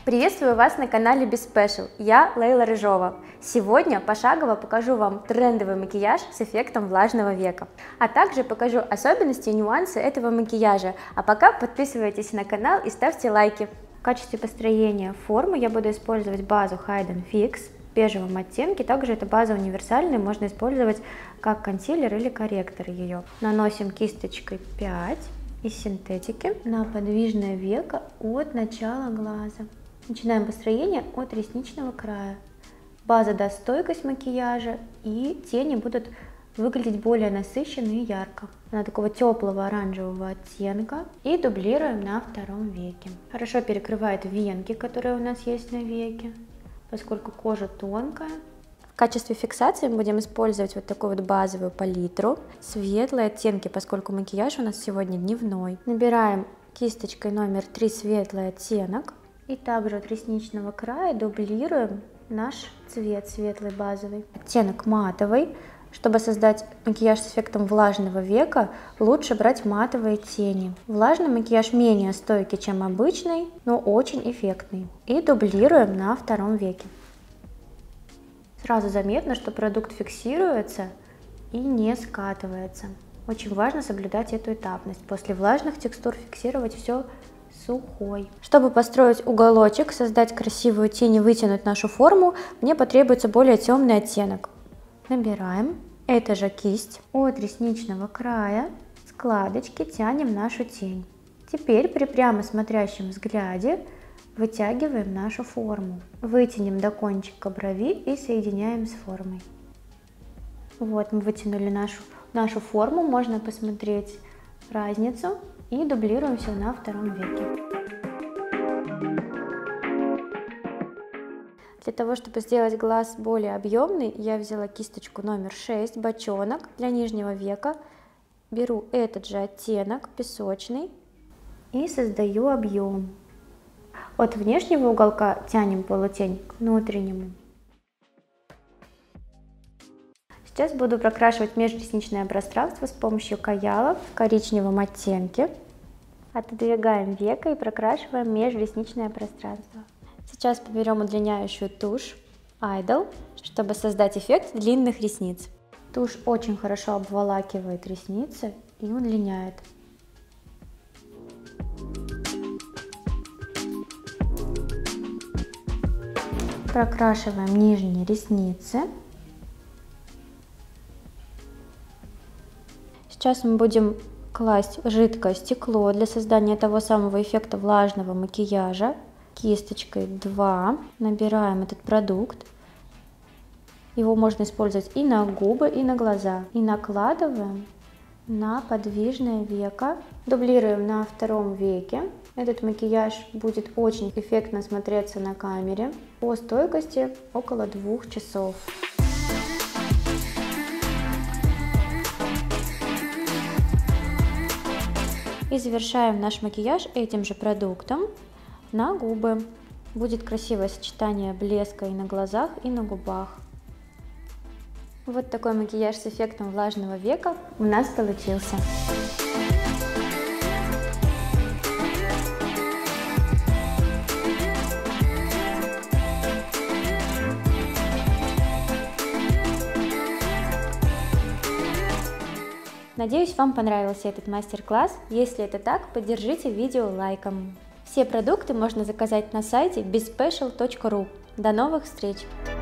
Приветствую вас на канале BeSpecial, я Лейла Рыжова. Сегодня пошагово покажу вам трендовый макияж с эффектом влажного века, а также покажу особенности и нюансы этого макияжа. А пока подписывайтесь на канал и ставьте лайки. В качестве построения формы я буду использовать базу Hide & Fix в бежевом оттенке, также эта база универсальная, можно использовать как консилер или корректор ее. Наносим кисточкой 5 из синтетики на подвижное веко от начала глаза. Начинаем построение от ресничного края. База даст стойкость макияжа, и тени будут выглядеть более насыщенно и ярко. Она такого теплого оранжевого оттенка. И дублируем на втором веке. Хорошо перекрывает венки, которые у нас есть на веке, поскольку кожа тонкая. В качестве фиксации мы будем использовать вот такую вот базовую палитру. Светлые оттенки, поскольку макияж у нас сегодня дневной. Набираем кисточкой номер 3 светлый оттенок. И также от ресничного края дублируем наш цвет светлый базовый. Оттенок матовый. Чтобы создать макияж с эффектом влажного века, лучше брать матовые тени. Влажный макияж менее стойкий, чем обычный, но очень эффектный. И дублируем на втором веке. Сразу заметно, что продукт фиксируется и не скатывается. Очень важно соблюдать эту этапность. После влажных текстур фиксировать все сухой. Чтобы построить уголочек, создать красивую тень и вытянуть нашу форму, мне потребуется более темный оттенок. Набираем. Это же кисть. От ресничного края складочки тянем нашу тень. Теперь при прямо смотрящем взгляде вытягиваем нашу форму. Вытянем до кончика брови и соединяем с формой. Вот мы вытянули нашу форму. Можно посмотреть разницу. И дублируем все на втором веке. Для того, чтобы сделать глаз более объемный, я взяла кисточку номер 6, бочонок для нижнего века. Беру этот же оттенок, песочный, и создаю объем. От внешнего уголка тянем полутень к внутреннему. Сейчас буду прокрашивать межресничное пространство с помощью каяла в коричневом оттенке. Отодвигаем веко и прокрашиваем межресничное пространство. Сейчас поберем удлиняющую тушь Idol, чтобы создать эффект длинных ресниц. Тушь очень хорошо обволакивает ресницы и удлиняет. Прокрашиваем нижние ресницы. Сейчас мы будем класть жидкое стекло для создания того самого эффекта влажного макияжа. Кисточкой 2 набираем этот продукт. Его можно использовать и на губы, и на глаза. И накладываем на подвижное веко. Дублируем на втором веке. Этот макияж будет очень эффектно смотреться на камере. По стойкости около 2 часов. И завершаем наш макияж этим же продуктом на губы. Будет красивое сочетание блеска и на глазах, и на губах. Вот такой макияж с эффектом влажного века у нас получился. Надеюсь, вам понравился этот мастер-класс. Если это так, поддержите видео лайком. Все продукты можно заказать на сайте bespecial.ru. До новых встреч!